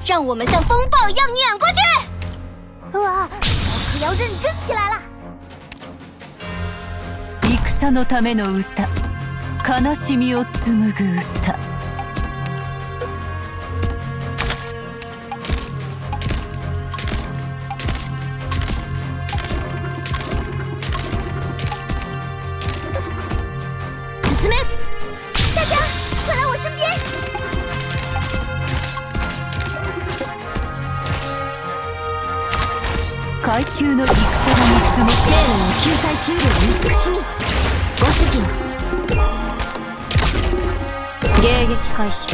让我们像风暴一样碾过去！ 哇，可要认真起来了。 戦のための歌、悲しみを紡ぐ歌。 進め，大家快来我身边！ 階級の戦が見つめ、 生命の救済終了の慈しみ。ご主人、 迎撃開始。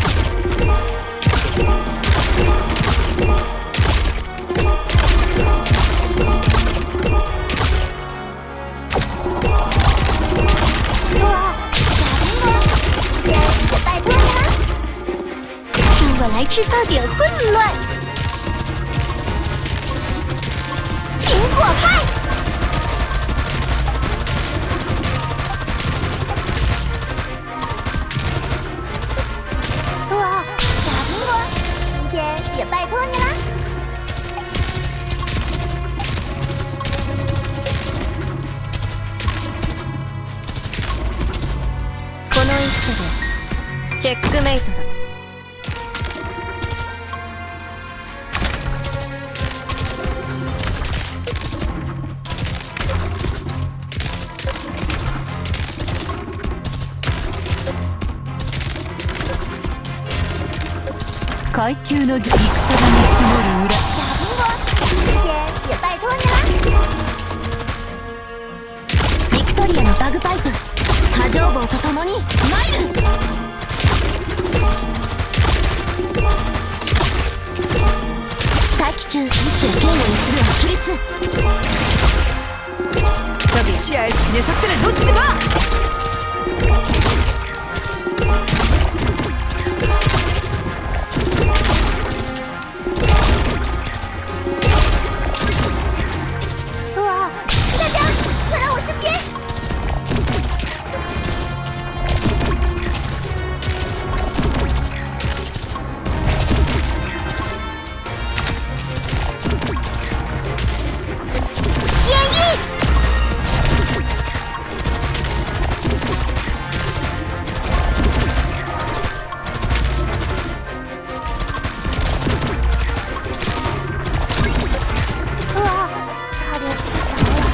拜托你了， 让我来制造点混乱。苹果派。 哇，小苹果，今天也拜托你了。 この一手でチェックメイトだ。 階級の戦が見積もる裏。 小苹果，今天也拜托你了。ビクトリアのバグパイプ、波状棒と共に参る。待機中、意志を堅固にするは規律。 这比谢尔녀석들을놓치지 마！ 哇，大家快来我身边！哇，差点死着了。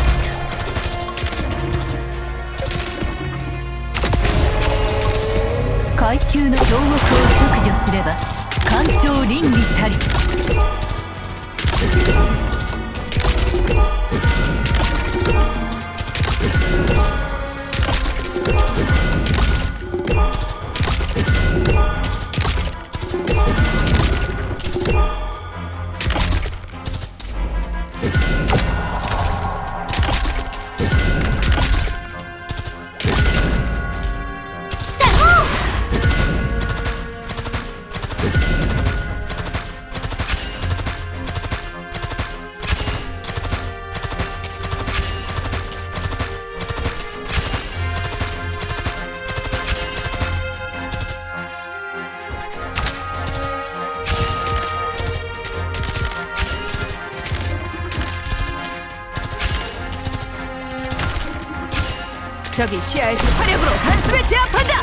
階級の強国を削除すれば官庁倫理たり。저기 시야에서 화력으로 단숨에 제압한다!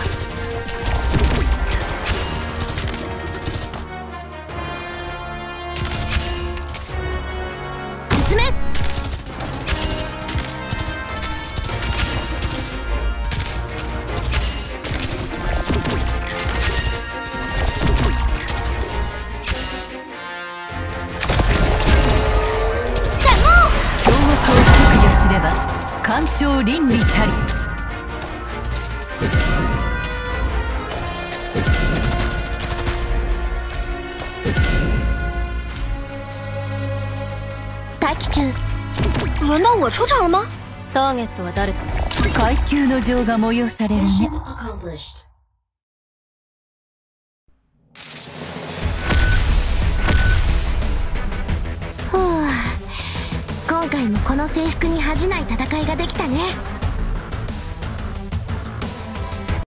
進め！ 強国を削除すれば官庁倫理たり。 待機中。 轮到我出场了吗？ターゲットは誰だ？ 階級の情が催されるね。 ふう、今回もこの制服に恥じない戦いができたね。